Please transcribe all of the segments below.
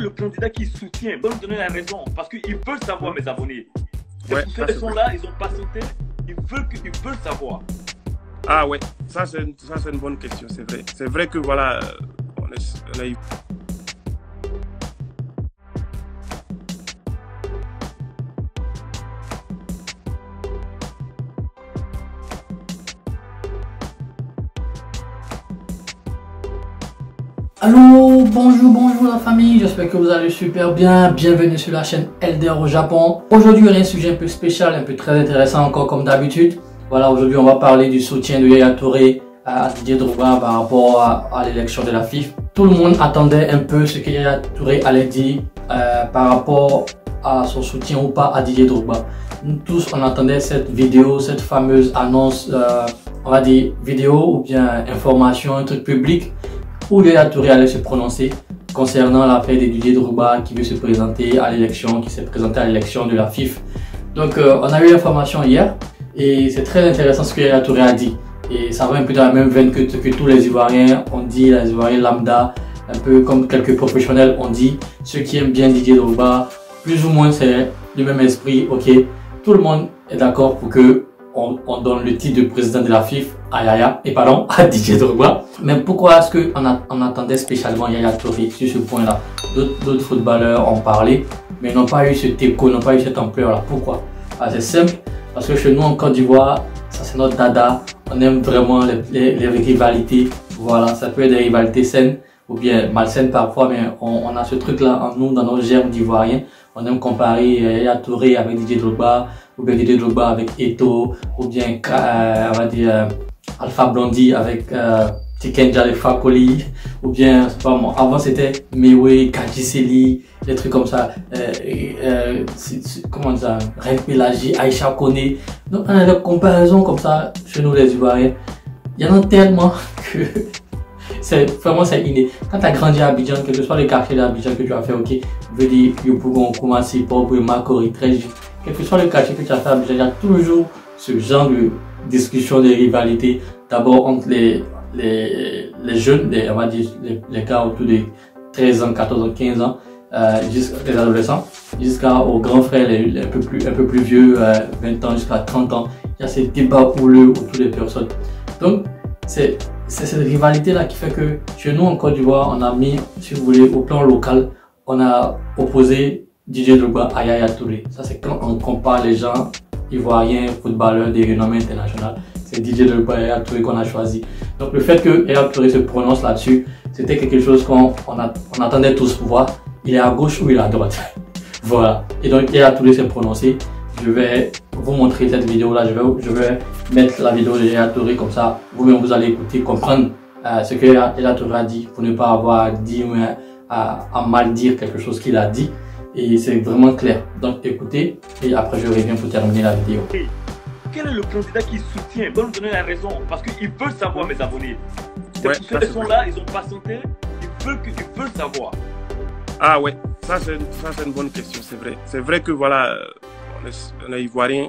le candidat qui soutient? Donne donner la raison, parce qu'ils veulent savoir, mes abonnés. Ouais, Ils sont là, ils ont patienté, ils veulent savoir. Ah ouais, ça c'est une bonne question, c'est vrai. C'est vrai que voilà, on a eu... Allô, bonjour la famille, j'espère que vous allez super bien. Bienvenue sur la chaîne LDR au Japon. Aujourd'hui, on a un sujet un peu spécial, un peu très intéressant encore comme d'habitude. Voilà, aujourd'hui, on va parler du soutien de Yaya Touré à Didier Drogba par rapport à l'élection de la FIFA. Tout le monde attendait un peu ce que Yaya Touré allait dire par rapport à son soutien ou pas à Didier Drogba. Nous tous, on attendait cette vidéo, cette fameuse annonce, on va dire vidéo ou bien information, un truc public, où Yaya Touré allait se prononcer concernant l'affaire de Didier Drogba qui veut se présenter à l'élection, qui s'est présenté à l'élection de la FIFA. Donc on a eu l'information hier et c'est très intéressant ce que Yaya Touré a dit. Et ça va un peu dans la même veine que tous les Ivoiriens ont dit, les Ivoiriens lambda, un peu comme quelques professionnels ont dit. Ceux qui aiment bien Didier Drogba, plus ou moins c'est le même esprit, ok. Tout le monde est d'accord pour que on donne le titre de président de la FIFA à Yaya, et pardon, à Didier Drogba. Mais pourquoi est-ce qu'on attendait spécialement Yaya Touré sur ce point-là? D'autres footballeurs ont parlé, mais n'ont pas eu cet écho, n'ont pas eu cette ampleur-là. Pourquoi? C'est simple, parce que chez nous en Côte d'Ivoire, ça c'est notre dada. On aime vraiment les rivalités. Voilà, ça peut être des rivalités saines ou bien malsaines parfois, mais on a ce truc-là en nous, dans nos germes d'Ivoiriens. On aime comparer Yaya Touré avec Didier Drogba, ou bien Didier Drogba avec Eto'o, ou bien on va dire Alpha Blondy avec Tikenja de Fakoli, ou bien c'est pas moi, avant c'était Mewe, Kadjiseli, des trucs comme ça, comment dire, Reine Pélagie, Aïcha Kone. Donc on a des comparaisons comme ça chez nous les Ivoiriens. Il y en a tellement que vraiment c'est inné. Quand tu as grandi à Abidjan, quel que soit le quartier d'Abidjan que tu as fait, ok, je veux dire Yopougon, Koumassi, Pobre, Makori, Tréji, quel que soit le quartier que tu as fait à Abidjan, il y a toujours ce genre de discussion, de rivalité, d'abord entre les jeunes, on va dire les gars autour de 13 ans, 14 ans, 15 ans, jusqu'à les adolescents, jusqu'aux grands frères un peu plus vieux, 20 ans jusqu'à 30 ans. Il y a ces débats houleux autour des personnes. Donc, c'est cette rivalité-là qui fait que chez nous en Côte d'Ivoire, on a mis, si vous voulez, au plan local, on a opposé Didier Drogba à Yaya Touré. Ça, c'est quand on compare les gens ivoiriens, footballeurs des renommées internationales. C'est Didier Drogba et Yaya Touré qu'on a choisi. Donc, le fait que Yaya Touré se prononce là-dessus, c'était quelque chose qu'on attendait tous pour voir. Il est à gauche ou il est à droite. Voilà. Et donc, Yaya Touré s'est prononcé. Je vais vous montrer cette vidéo-là. Je vais mettre la vidéo de Yaya Touré comme ça. Vous-même, vous allez écouter, comprendre ce que Yaya Touré a dit pour ne pas avoir à dire ou à mal dire quelque chose qu'il a dit. Et c'est vraiment clair. Donc, écoutez. Et après, je reviens pour terminer la vidéo. Quel est le candidat qui soutient? Donne donner la raison, parce qu'ils veulent savoir, mes abonnés. Ouais, ils sont là, ils ont patienté, ils veulent savoir. Ah ouais, ça c'est une bonne question, c'est vrai. C'est vrai que voilà, on est Ivoirien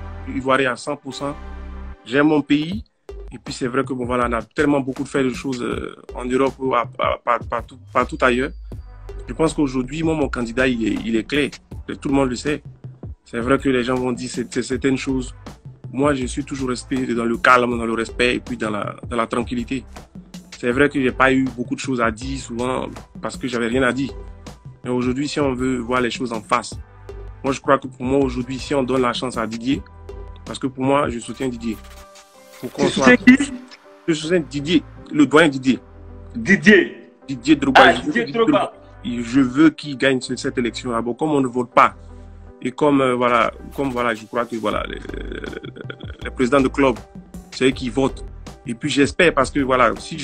à 100%. J'aime mon pays. Et puis c'est vrai que bon voilà, on a tellement beaucoup fait de choses en Europe ou partout ailleurs. Je pense qu'aujourd'hui, moi, mon candidat, il est clair. Tout le monde le sait. C'est vrai que les gens vont dire certaines choses. Moi, je suis toujours resté dans le calme, dans le respect et puis dans la tranquillité. C'est vrai que j'ai pas eu beaucoup de choses à dire souvent parce que j'avais rien à dire. Mais aujourd'hui, si on veut voir les choses en face, moi, je crois que pour moi, aujourd'hui, si on donne la chance à Didier, parce que pour moi, je soutiens Didier. Tu soutiens qui? Je soutiens Didier, le doyen Didier. Didier Drogba. Ah, Didier Drogba. Je veux qu'il gagne cette élection. Bon, comme on ne vote pas, et comme voilà, je crois que voilà, les présidents de club, c'est eux qui votent. Et puis j'espère parce que voilà, si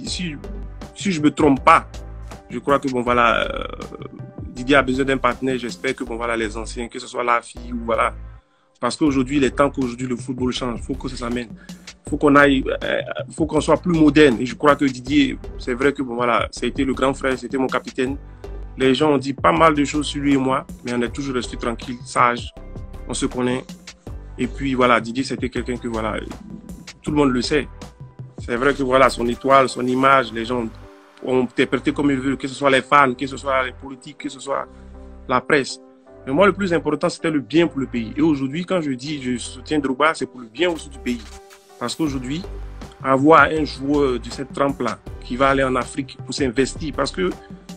je me trompe pas, je crois que bon voilà, Didier a besoin d'un partenaire. J'espère que bon voilà, les anciens, que ce soit la fille ou voilà, parce qu'aujourd'hui il est temps qu'aujourd'hui le football change. Faut que ça s'amène. Faut qu'on soit plus moderne. Et je crois que Didier, c'est vrai que bon voilà, ça a été le grand frère, c'était mon capitaine. Les gens ont dit pas mal de choses sur lui et moi, mais on est toujours resté tranquille, sage. On se connaît. Et puis voilà, Didier, c'était quelqu'un que voilà, tout le monde le sait. C'est vrai que voilà, son étoile, son image, les gens ont interprété comme ils veulent, que ce soit les fans, que ce soit les politiques, que ce soit la presse. Mais moi, le plus important, c'était le bien pour le pays. Et aujourd'hui, quand je dis je soutiens Drogba, c'est pour le bien aussi du pays. Parce qu'aujourd'hui, avoir un joueur de cette trempe-là qui va aller en Afrique pour s'investir, parce que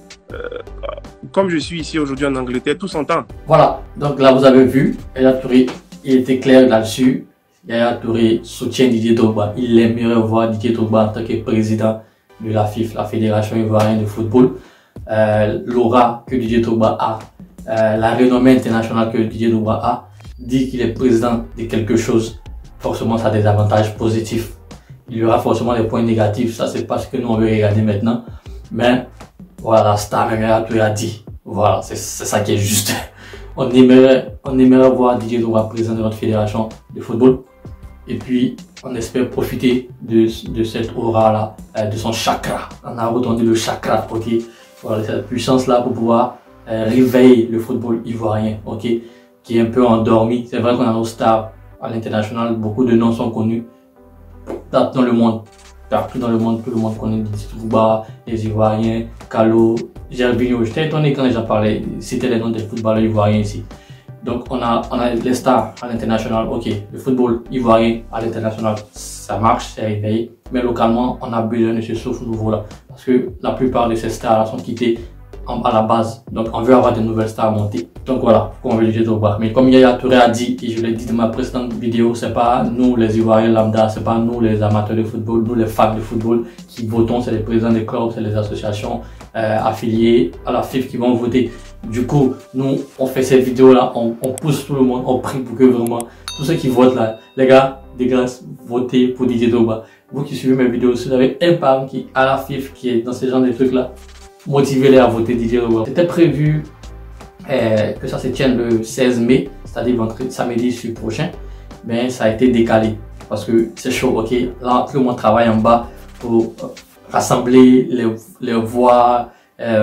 comme je suis ici aujourd'hui en Angleterre, tout s'entend. Voilà, donc là vous avez vu, Yaya Touré, il était clair là-dessus. Yaya Touré soutient Didier Drogba. Il aimerait voir Didier Drogba en tant que président de la FIF, la Fédération Ivoirienne de Football. L'aura que Didier Drogba a, la renommée internationale que Didier Drogba a, dit qu'il est président de quelque chose. Forcément, ça a des avantages positifs. Il y aura forcément des points négatifs. Ça, c'est pas ce que nous on veut regarder maintenant. Mais voilà, la star Yaya Touré a dit. Voilà, c'est ça qui est juste. On aimerait voir Didier Drogba président de notre fédération de football. Et puis, on espère profiter de cette aura-là, de son chakra. On a retenu le chakra, ok? Voilà, cette puissance-là pour pouvoir réveiller le football ivoirien, ok? Qui est un peu endormi. C'est vrai qu'on a nos stars à l'international, beaucoup de noms sont connus dans le monde. Partout dans le monde, tout le monde connaît Didier Drogba, les Ivoiriens, Carlo, Gervinho. J'étais étonné quand les gens parlaient, c'était les noms des footballeurs ivoiriens ici. Donc on a les stars à l'international, ok, le football ivoirien à l'international, ça marche, c'est réveillé. Mais localement, on a besoin de ce souffle nouveau-là. Parce que la plupart de ces stars sont quittées à la base. Donc on veut avoir de nouvelles stars montées. Donc voilà, pourquoi on veut Didier Drogba. Mais comme Yaya Touré a dit, et je l'ai dit dans ma précédente vidéo, c'est pas nous les Ivoiriens lambda, c'est pas nous les amateurs de football, nous les fans de football qui votons, c'est les présidents des clubs, c'est les associations affiliées à la FIF qui vont voter. Du coup, nous, on fait cette vidéo-là, on pousse tout le monde, on prie pour que vraiment, tous ceux qui votent là, les gars, des grâces, votez pour Didier Drogba. Vous qui suivez mes vidéos, si vous avez un parent qui à la FIF, qui est dans ce genre de trucs-là, motivez-les à voter Didier Drogba. C'était prévu que ça se tienne le 16 mai, c'est-à-dire samedi prochain, mais ça a été décalé parce que c'est chaud, ok? Là, tout le monde travaille en bas pour rassembler les voix,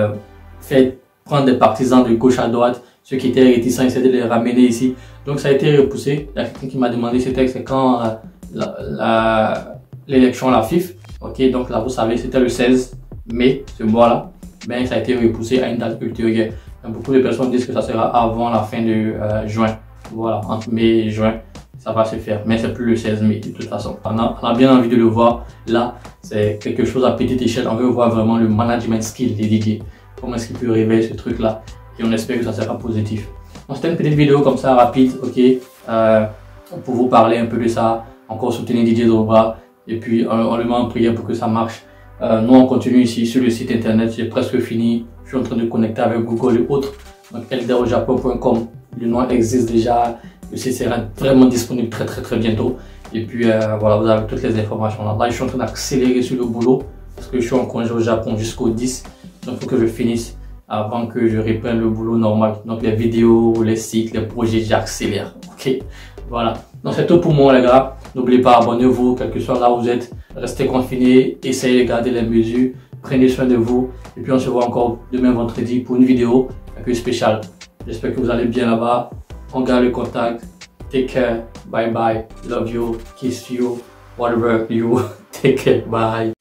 prendre des partisans de gauche à droite, ceux qui étaient réticents, essayer de les ramener ici. Donc ça a été repoussé. La quelqu'un qui m'a demandé c'était quand l'élection à la FIF. Ok, donc là vous savez c'était le 16 mai, ce mois-là. Mais ça a été repoussé à une date ultérieure. Donc, beaucoup de personnes disent que ça sera avant la fin de juin. Voilà, entre mai et juin, ça va se faire. Mais c'est plus le 16 mai de toute façon. On a bien envie de le voir. Là, c'est quelque chose à petite échelle. On veut voir vraiment le management skill des Didier. Comment est-ce qu'il peut réveiller ce truc-là. Et on espère que ça sera positif. Donc c'était une petite vidéo comme ça, rapide, ok. Pour vous parler un peu de ça. Encore soutenir Didier Drogba. Et puis on le met en prière pour que ça marche. Nous on continue ici sur le site internet. J'ai presque fini. Je suis en train de connecter avec Google et autres. Donc elderojapon.com. Le nom existe déjà. Le site sera vraiment disponible très bientôt. Et puis voilà, vous avez toutes les informations là. Là je suis en train d'accélérer sur le boulot. Parce que je suis en congé au Japon jusqu'au 10. Donc il faut que je finisse avant que je reprenne le boulot normal. Donc les vidéos, les sites, les projets, j'accélère. Ok, voilà. Donc c'est tout pour moi les gars. N'oubliez pas, abonnez-vous, quel que soit là où vous êtes. Restez confinés, essayez de garder les mesures. Prenez soin de vous. Et puis on se voit encore demain vendredi pour une vidéo un peu spéciale. J'espère que vous allez bien là-bas. On garde le contact. Take care. Bye bye. Love you. Kiss you. Whatever you. Take care. Bye.